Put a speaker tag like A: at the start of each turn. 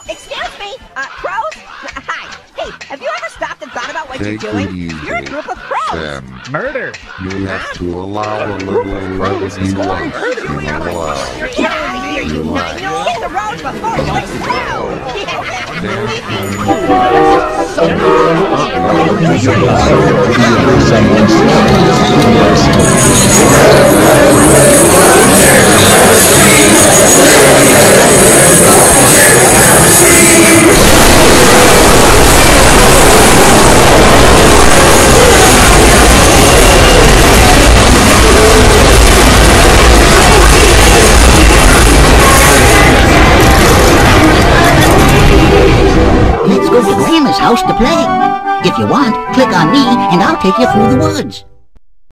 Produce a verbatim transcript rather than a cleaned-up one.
A: Excuse me, uh, crows? Hi. Hey, have you ever stopped and thought about what
B: Take
A: you're doing?
B: it easy,
A: You're a group of crows.
B: Sam.
C: Murder.
B: You have to allow a little levity once in a while.
A: Get out of here, you nine. Hit the road before you
D: Let's go to Grandma's house to play. If you want, click on me and I'll take you through the woods.